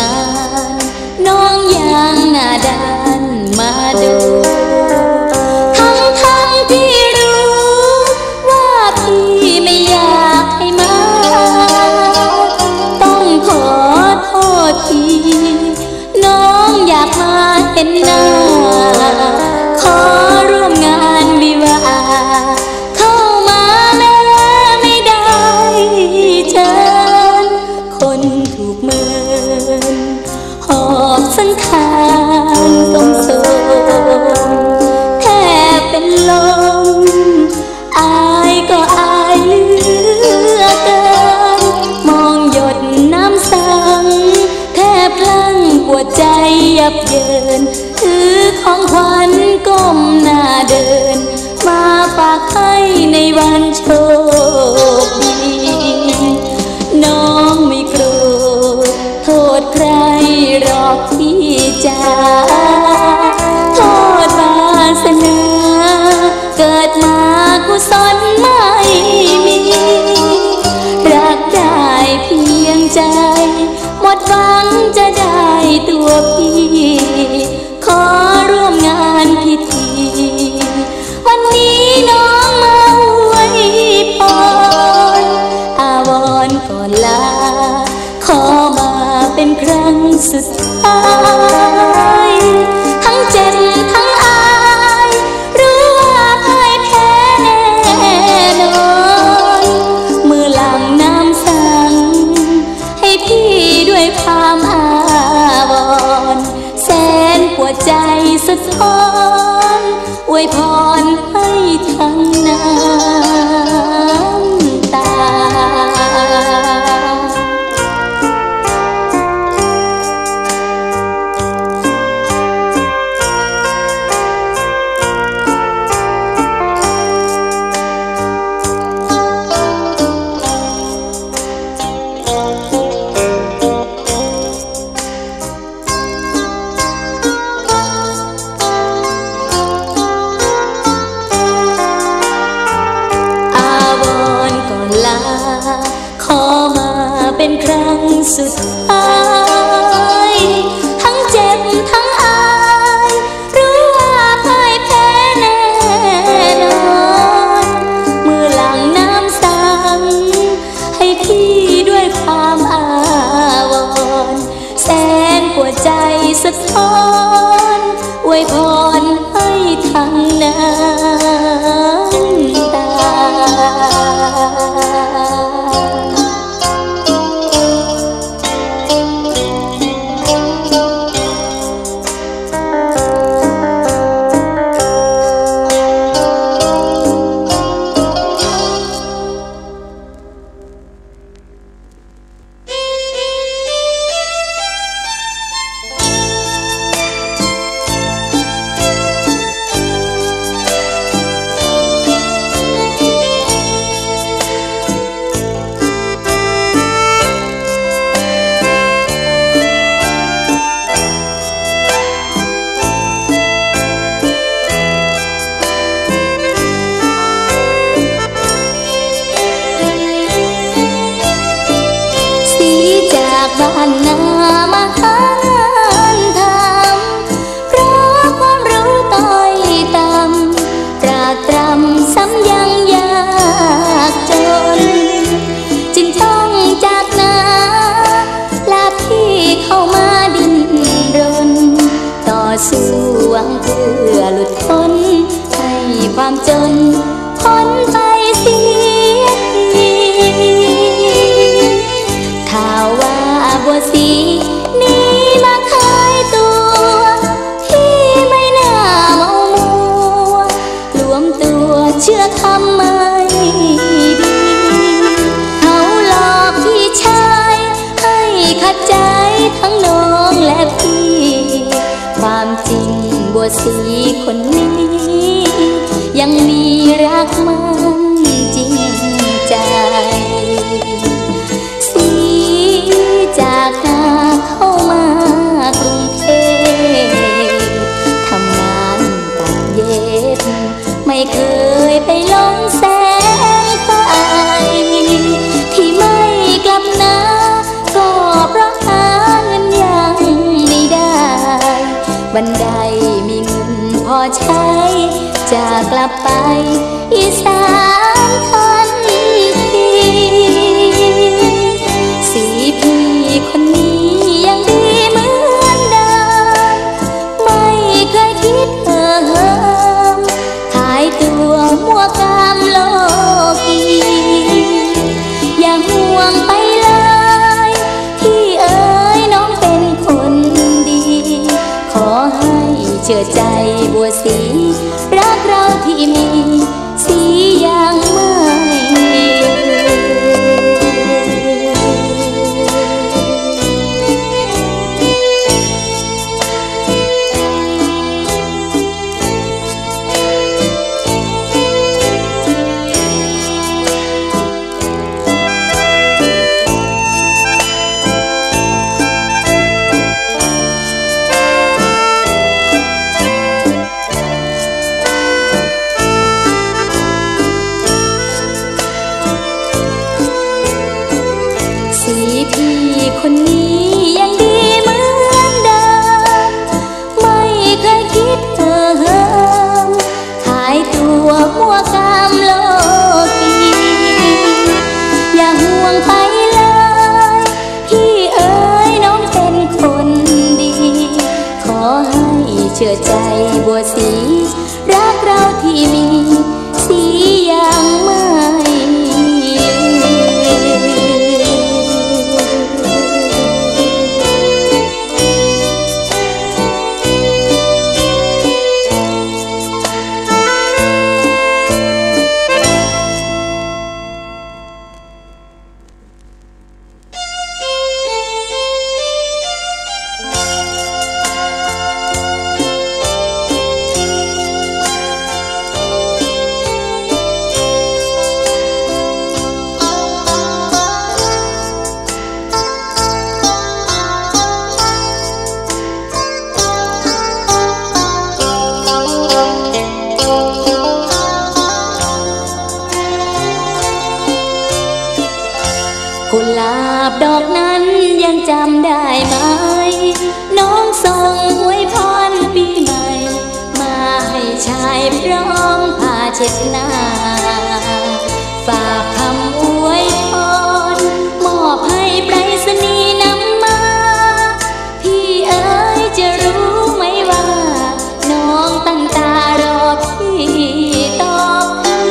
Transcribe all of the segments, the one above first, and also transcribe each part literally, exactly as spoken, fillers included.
านน้องยังหน้าด้านมาดูทั้งทั้งที่รู้ว่าพี่ไม่อยากให้มาต้องขอโทษทีน้องอยากมาเห็นหน้าขอร่วมงานวิวาห์เข้ามาแม้ไม่ได้เชิญคนถูกเมินหอบสังขารต้องโศกแทบเป็นลมอายก็อายเหลือเกินมองหยดน้ำสังแทบพลั้งปวดใจยับเยินถือของขวัญก้มหน้าเดินมาฝากให้ในวันโชคดีน้องไม่โกรธโทษใครหรอกที่จะโทษวาสนาเกิดมากุศลไม่มีรักได้เพียงใจหมดหวังจะได้ตัวพี่ขอร่วมงานพิธีวันนี้น้องมาอวยพรอาวรณ์ก่อนลาขอมาเป็นครั้งสุดท้ายทั้งเจ็บทั้งอายรู้ว่าพ่ายแพ้แน่นอนมือหลังน้ำสังให้พี่ด้วยความอาวรณ์แสนปวดใจสะท้อนอวยพรให้ทั้งน้ำตาขอมาเป็นครั้งสุดท้ายทั้งเจ็บทั้งอายรู้ว่าพ่ายแพ้แน่นอนมือหลังน้ำสังให้พี่ด้วยความอาวรณ์แสนปวดใจสะท้อนอวยพรให้ทั้งน้ำตาบ้านนามาหางทำเพราะความรู้ต้อยต่ำตรากตรำซ้ำยังยากจนจึงต้องจากนาลาพี่เข้ามาดิ้นรนต่อสู้หวังเพื่อหลุดพ้นให้ความจนพ้นไปเสียทีข่าวว่าบัวสีนี่มาขายตัวพี่ไม่น่าเมามัวรวมตัวเชื่อคำไม่ดีเขาหลอกพี่ชายให้ขัดใจทั้งน้องและพี่ความจริงบัวสีคนนี้ยังมีรักมันจริงใจจากนาเข้ามากรุงเทพทำงานตัดเย็บไม่เคยไปลงแสงไฟที่ไม่กลับนาก็เพราะหาเงินยาบไปอีสานทันทีสีพี่คนนี้ยังดีเหมือนเดิมไม่เคยคิดเหิมขายตัวมั่วกามโลกีอย่าห่วงไปเลยที่เอ๋ยน้องเป็นคนดีขอให้เชื่อใจบัวสีรักเราที่มีสีอย่างไม่คนนี้ยังดีเหมือนเดิมไม่เคยคิดเหิมขายตัวมั่วกามโลกีอย่าห่วงไปเลยพี่เอ๋ยน้องเป็นคนดีขอให้เชื่อใจบัวสีรักเราที่มีสีอย่างไม่กุหลาบดอกนั้นยังจำได้ไหมน้องส่งอวยพรปีใหม่มาให้ชายพร้อมผ้าเช็ดหน้าฝากคำอวยพรมอบให้ไปรษณีย์นำมาพี่เอ๋ยจะรู้ไหมว่าน้องตั้งตารอพี่ตอบ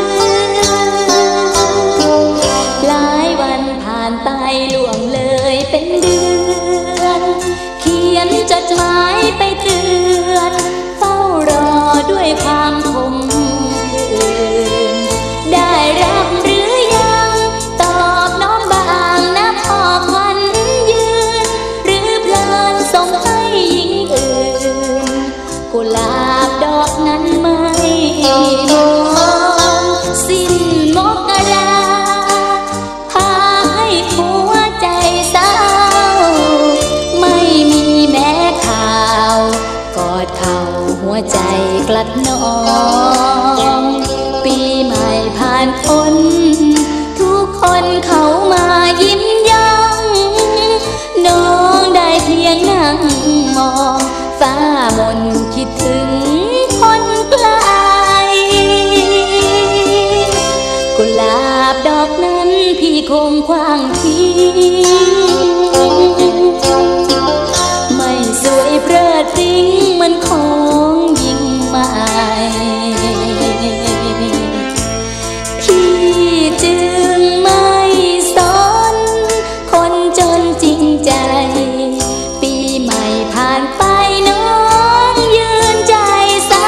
หลายวันผ่านไปล่วงเลยเป็นเดือนเขียนจดหมายไปเตือนเฝ้ารอด้วยความคมคืนได้รับหรือยังตอบน้องบางนะพ่อควันยืนหรือเพลินส่งให้หญิงอื่นกุหลาบดอกนั้นไม่มองสิ้นมกราพาให้หัวใจเศร้าไม่มีแม้ข่าวกอดเข่าหัวใจกลัดนองปีใหม่ผ่านพ้นทุกคนเข้ามายิ้มย่องน้องได้เพียงนั่งมองฟ้ามนคิดถึงคนไกลกุหลาบดอกนั้นพี่คงขว้างทิ้งไม่สวยเพลิดพริ้งเหมือนของยิ่งใหม่พี่จึงไม่สนคนจนจริงใจปีใหม่ผ่านไปน้องยืนใจเศร้า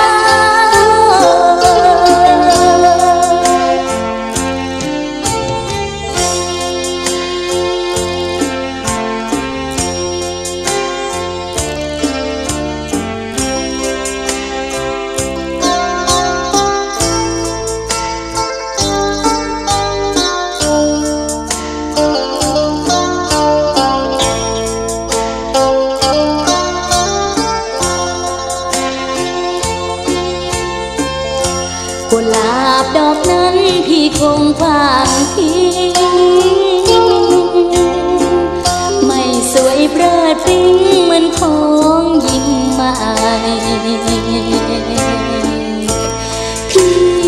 กุหลาบดอกนั้นพี่คงขว้างทิ้งไม่สวยเพลิดพริ้งเหมือนของยิ่งใหม่พี่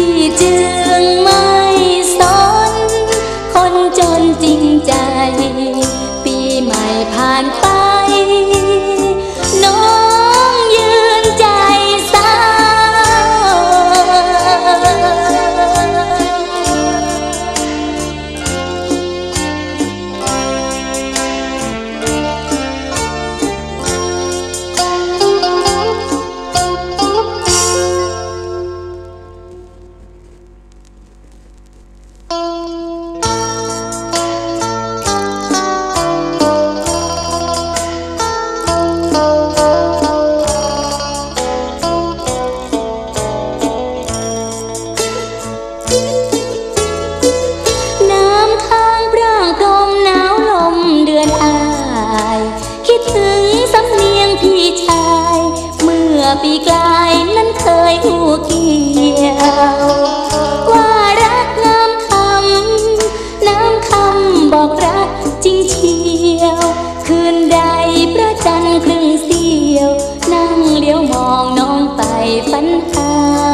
ปีกลายนั้นเคยคู่เกี่ยวว่ารักงามคำน้ำคำบอกรักจริงเชียวคืนใดพระจันทร์ครึ่งเสียวนั่งเลี้ยวมองน้องไปฝันหา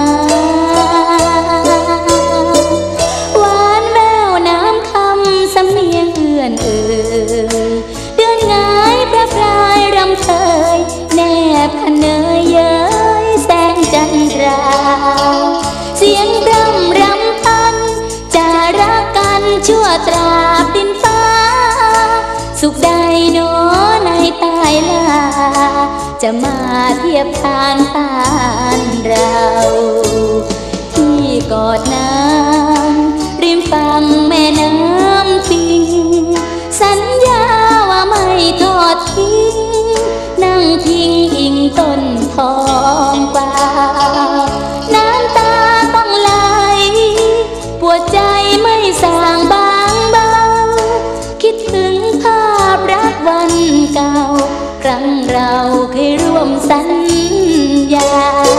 หวานแววน้ำคำสำเนียงเอื่อนเอ่ยเดือนงายพระพรายรำเทยแนบขเนยเย้ยแสงจันทราเสียงรำรำพันจะรักกันชั่วตราบดินฟ้าสุขใดหนอในตายลาจะมาเทียบทานปานเราที่กอดน้ำริมฝั่งแม่น้ำปิงสัญญาว่าไม่ทอดทิ้งนั่งพิงอิงต้นทองกวาวน้ำตาต้องไหลปวดใจไม่สางบางเบาคิดถึงภาพรักวันเก่าครั้งเราเคยร่วมสัญญา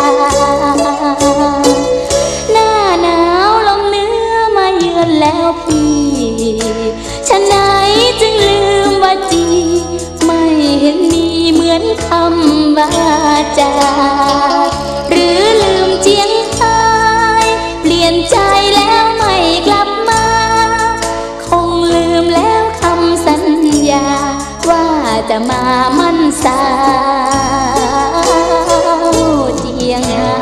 หน้าหนาวลมเนื้อมาเยือนแล้วพี่ฉะไหนจึงลืมว่าจีไม่เห็นมีเหมือนคำว่าจาหรือลืมเจียงไฮ้เปลี่ยนใจแล้วไม่กลับมาคงลืมแล้วคำสัญญาว่าจะมามั่นสาวเจียงไฮ้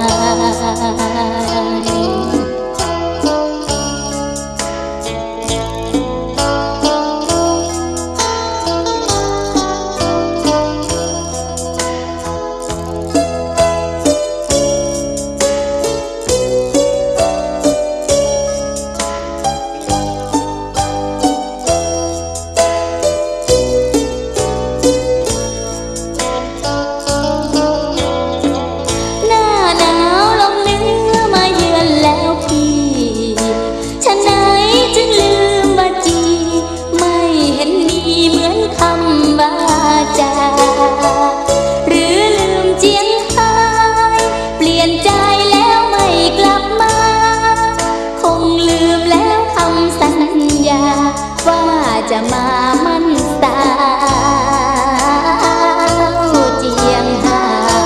หรือลืมเจียงไฮ้เปลี่ยนใจแล้วไม่กลับมาคงลืมแล้วคำสัญญาว่าจะมามั่นสาวเจียงไฮ้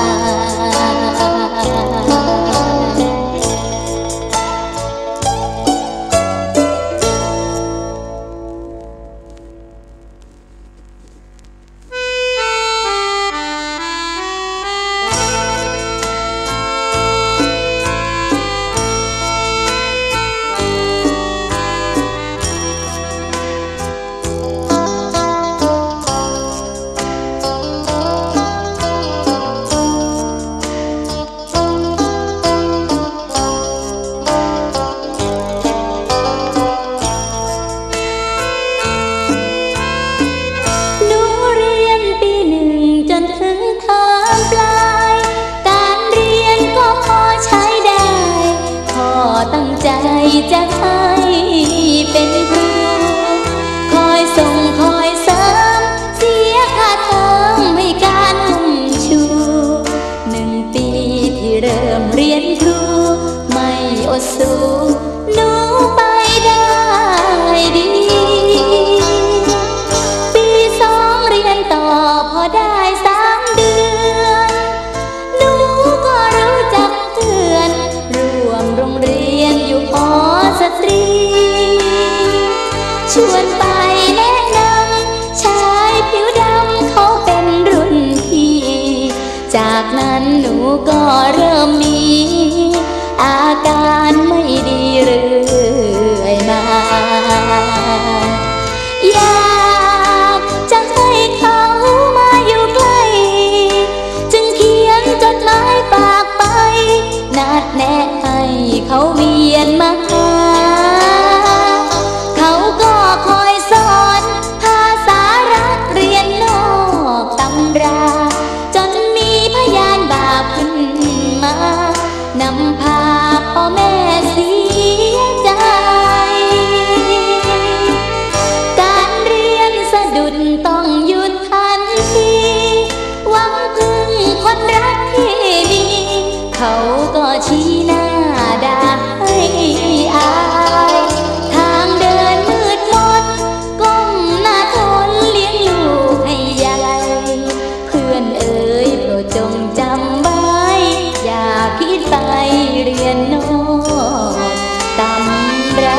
ตั้งใจจะให้เป็นครูคอยส่งคอยเสริมเสียค่าเทอมให้การอุ้มชูหนึ่งปีที่เริ่มเรียนครูไม่อดสู้หนูไปได้ดีปีสองเรียนต่อพอได้สามเดือนหนูก็รู้จักเพื่อนร่วมโรงเรียนอยู่หอสตรีชวนไปแนะนำชายผิวดำเขาเป็นรุ่นพี่จากนั้นหนูก็เริ่มมีอาการไม่ดีเรื่อยมาอยากจะให้เขามาอยู่ใกล้จึงเขียนจดหมายฝากไปนัดแนะให้เขาเวียนมาหาเขาก็คอยสอนภาษารักเรียนนอกตำราจนมีพยานบาปขึ้นมานำพาพ่อแม่เสียใจการเรียนสะดุดต้องหยุดทันทีหวังพึ่งคนรักที่เขาก็ชี้หน้าด่าให้อายทางเดินมืดมนก้มหน้าทนเลี้ยงลูกให้ใหญ่เพื่อนเอ๋ยโปรดจงจำไว้อย่าคิดไปเรียนโน้ตตำรา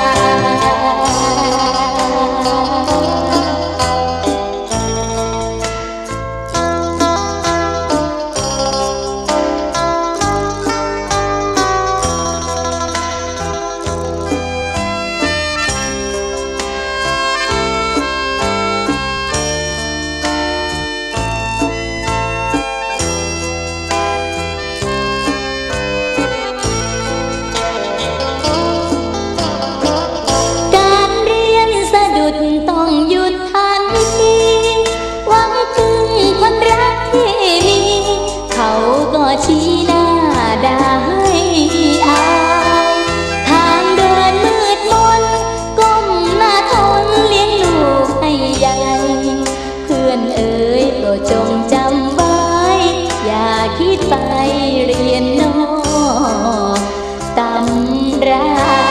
ต้องหยุดทันทีหวังพึ่งคนรักที่มีเขาก็ชี้หน้าด่าให้อายทางเดินมืดมนก้มหน้าทนเลี้ยงลูกให้ใหญ่เพื่อนเอ๋ยโปรดจงจำไว้อย่าคิดไปเรียนนอกตำรา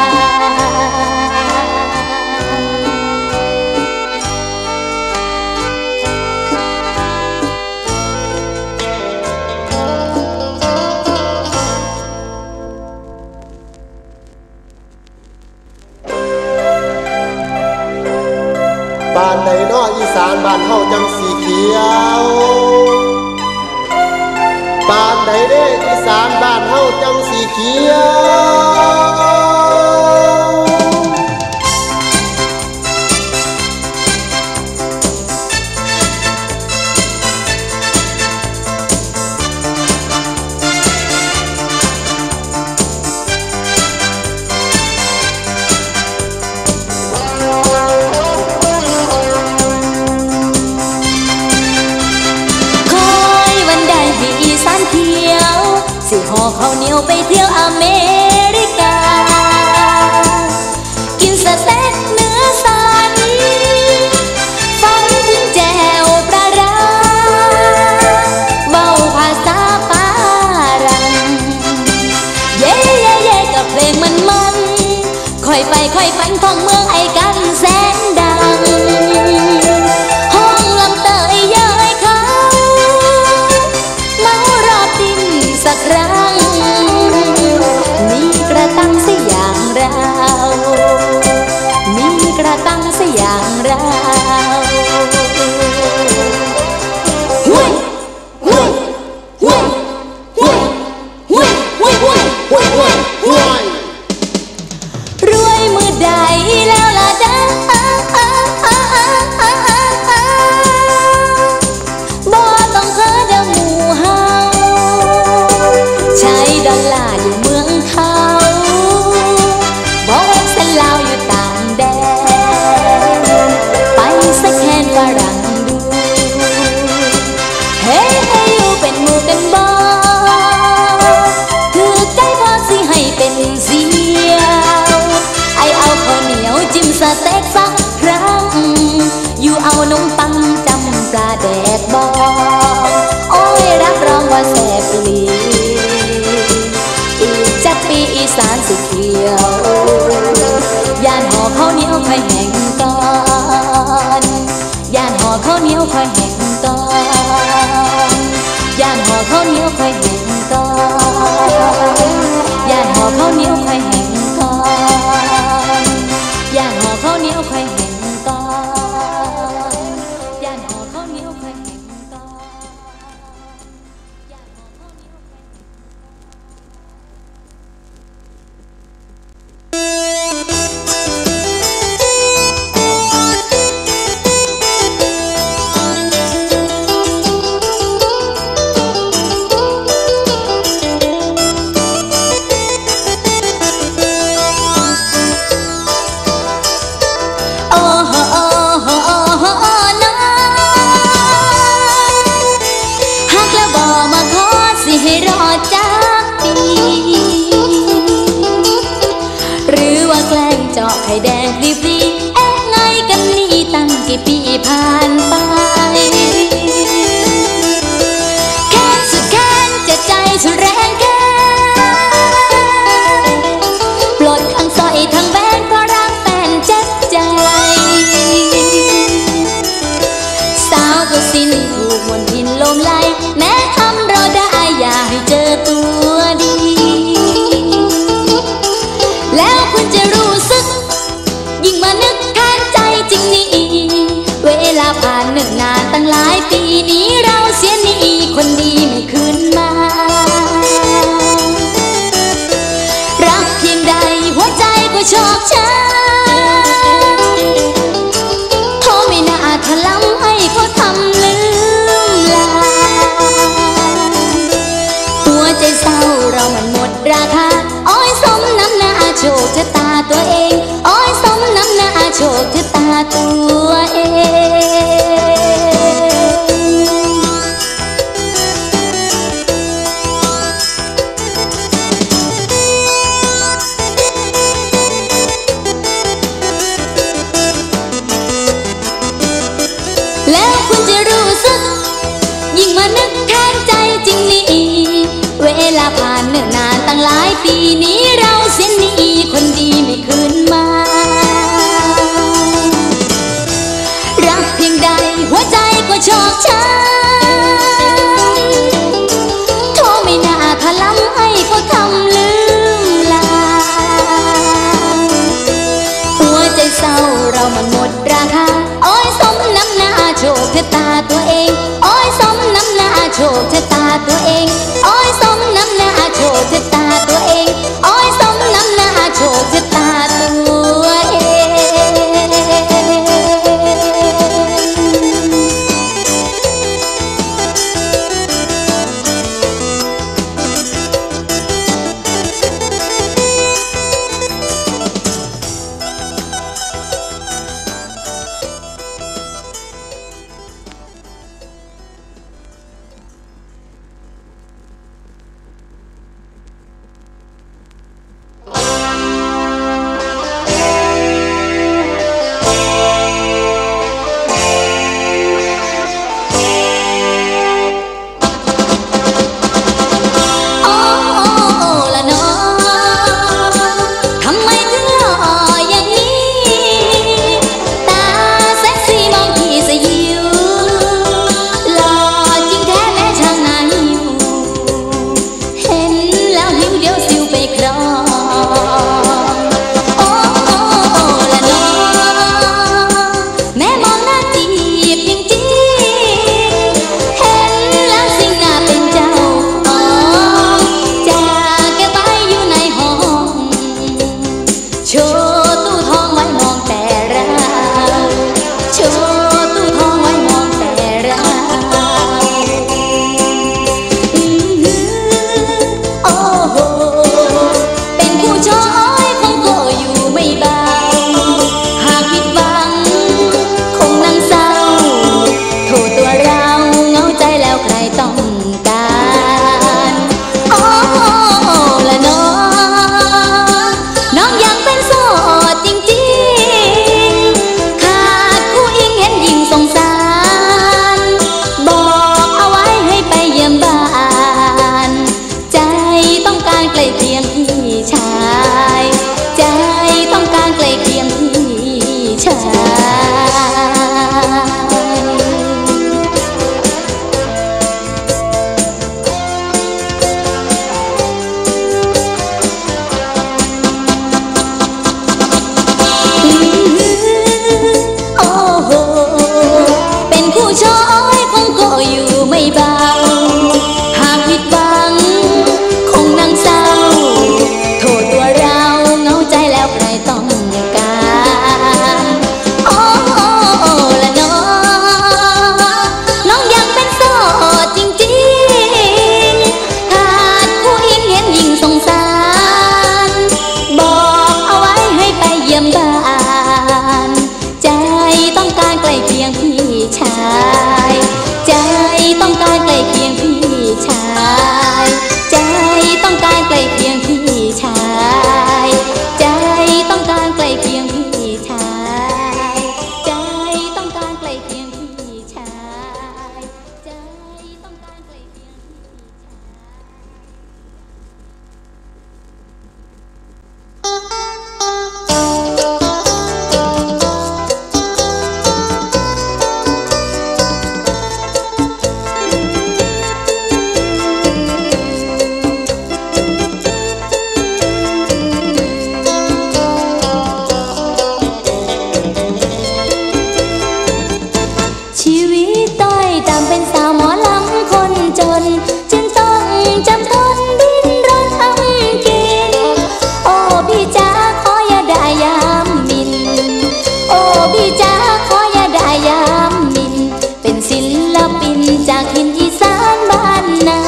บ้านใดน้ออีสานบ้านเฮาจังสีเขียวบ้านใดเด้อีสานบ้านเฮาจังสีเขียวสิห่อข้าวเหนียวไปเที่ยวอเมริกากินสเต็กเนื้อสันฟังถึงแจวปลาร้าเบาภาษาปารังเย่เย่เย่กับเพลงมันมันค่อยไปค่อยฝันท่องเมืองไอ้กันแสนดังห้องลำเตยเย้ยเขาเมารอบดินสักครั้งมีกระตังสิอย่างเรามีกระตังสิอย่างเราห้วยห้วยห้วยห้วยห้วยห้วยห้วยห้วยห้วยห้วยรวยมือใดแล้วล่ะเด้อบ่ต้องเพ้อเด้อหมู่เฮาใช้ดอลลาร์อยู่เมืองเขาบอกเส้นลาวอยู่ต่างแดนไปสักแคนฝรั่งดูเฮ้ให้อยู่เป็นหมู่กันบ่ถือใจพอสิให้เป็นเสียวไอเอาข้าวเหนียวจิ้มสเต็กสักครั้งอยู่เอานมปังจำปลาแดกบองโอ้ยรับรองว่าแซ่บอีหลีอีกจักปีอีสานสิเขียวยานห่อข้าวเหนียวค่อยแห้งก่อนยานห่อข้าวเหนียวค่อยแห้งก่อนยานห่อข้าวเหนียวค่อยแห้งก่อนยานห่อข้าวเหนียวค่อยแห้งก่อนยานห่อข้าวเหนียวค่อยแห้งก่อนยานห่อข้าวเหนียวค่อยแห้งก่อนยานห่อข้าวเหนียวค่อยแห้งอตัวดีแล้วคุณจะรู้สึกยิ่งมานึกแทนใจจริงนี่เวลาผ่านเนิ่นนานตั้งหลายปีนี้เราเสียหนี้คนดีไม่คืนมารักเพียงใดหัวใจก็ชอกช้ำโทษไม่น่าทะล้ำให้เขาทำลืมลาหัวใจเศร้าเรามันหมดราคาอ้อยสมน้ำหน้าโชคชะตาตัวเองอ้อยสมน้ำหน้าโชคชะตาตัวเองแล้วคุณจะรู้สึกยิ่งมานึกแทนใจจริงนี่เวลาผ่านเนิ่นนานตั้งหลายปีนี้เราเสียหนี้คนดีไม่คืนมารักเพียงใดหัวใจก็ชอกช้ำโทษไม่น่าทะล้ำให้เขาทำลืมลาหัวใจเศร้าเรามันหมดราคาอ้อยสมน้ำหน้าโชคชะตาตัวเองอ้อยสมน้ำหน้าโชคชะตาตัวเองอ้อยสมน้ำหน้าโชคชะตาตัวเองอ้อยสมน้ำหน้าโชคชะตาตัวเองถิ่นอีสานบ้านนา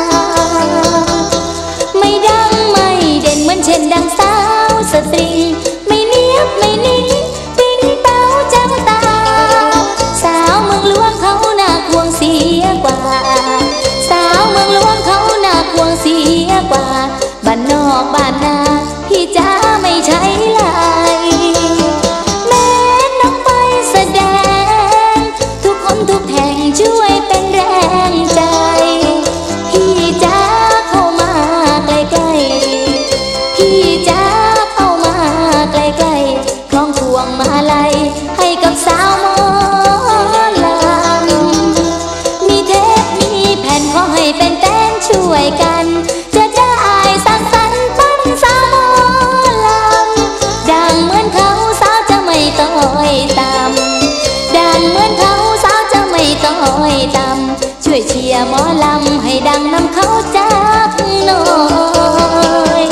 ไม่ดังไม่เด่นเหมือนเช่นดังสาวสตรีไม่เนียบไม่นิ่งติ้งเต้าจังตาสาวเมืองหลวงเขาหน้าควงเสียกว่าสาวเมืองหลวงเขาหน้าควงเสียกว่าบ้านนอกบ้านนาพี่จ้าไม่ใช่ลายแม้น้องไปแสดงทุกคนทุกแห่งช่วยเป็นแรงใจพี่จ้าเข้ามาใกล้ๆพี่จ้าเข้ามาใกล้ๆคล้องพวงมาลัยให้กับสาวหมอลำมีเทปมีแผ่นขอให้เป็นแต้นช่วยกันจะได้สร้างสรรค์ปั้นสาวหมอลำดังเหมือนเขาสาวจะไม่ต้อยต่ำดังเหมือนเขาสาวจะไม่ต้อยต่ำช่วยเชียร์หมอลำให้ดังนำเขาจากหน่อย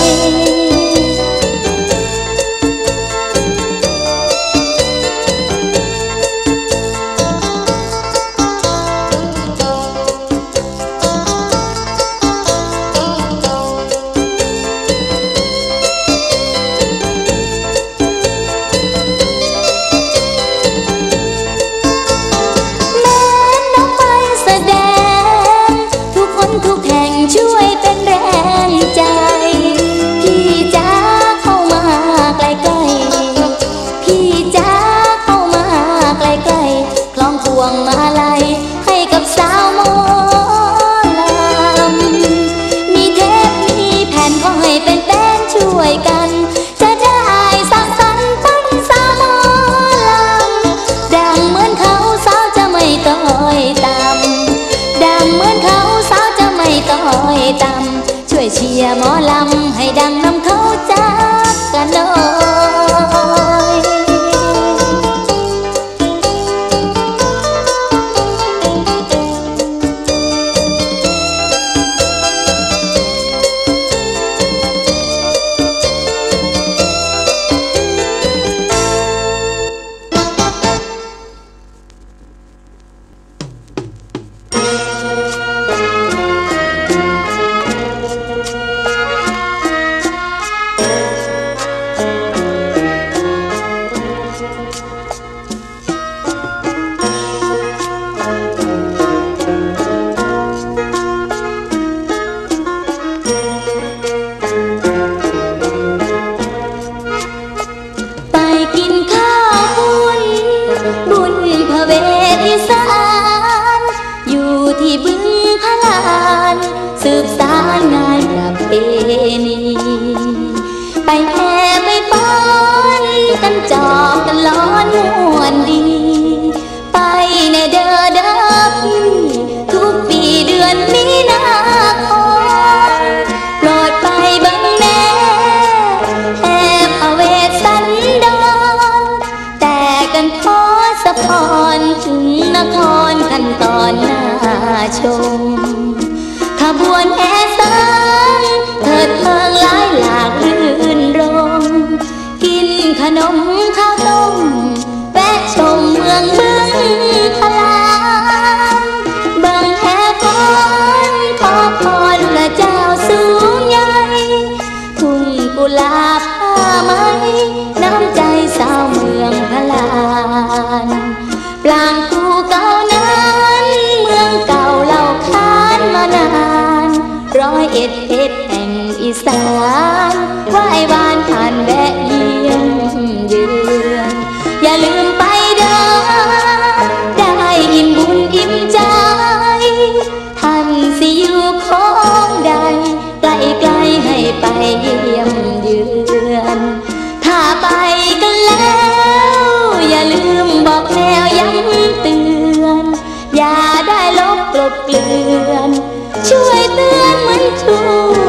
ทุกแห่งช่วยเป็นแรงใจพี่จ้าเข้ามาใกล้ๆพี่จ้าเข้ามาใกล้ๆคล้องพวงมาลัยให้กับสาวหมอลำมีเทปมีแผ่นขอให้เป็นแต้นช่วยกันจะได้สร้างสรรค์ปั้นสาวหมอลำดังเหมือนเขาสาวจะไม่ต้อยต่ำดังเหมือนเขาสาวจะไม่ต้อยต่ำช่วยเชียร์หมอลำให้ดังนำเขาจากกันหน่อยสืบสารงานประเพณีไปแห่ไปป้อนกันจอกกันล้อนม่วนดีไปในเด้อเด้อพี่ทุกปีเดือนมีนาคมโปรดไปเบิ่งแน่แห่พระเวสสันดรแต่กันพอสะพรถึงนครขั้นตอนน่าชมขบวนแห่สังเถิดเพิงหลายหลากรื่นรมกินขนมข้าวต้มแวะชมเมืองบึงพลานเบิ่งแห่ฟ้อนขอพรพระเจ้าสูงใหญ่ทุ่งกุหลาบผ้าไหมน้ำใจสาวเมืองพลานปลางภูเก่านั้นเมืองเก่าเล่าขานมานานร้อยเอ็ดเพชรแห่งอีสานไหว้วานผ่านแวะเยี่ยมเยือนอย่าลืมไปเด้อได้อิ่มบุญอิ่มใจท่านสิอยู่ของใดไกลๆให้ไปเยี่ยมเยือนถ้าไปกันแล้วอย่าลืมบอกแนวย้ำเตือนอย่าได้ลบกลบเกลื่อนช่วยเตือนเหมือนทุก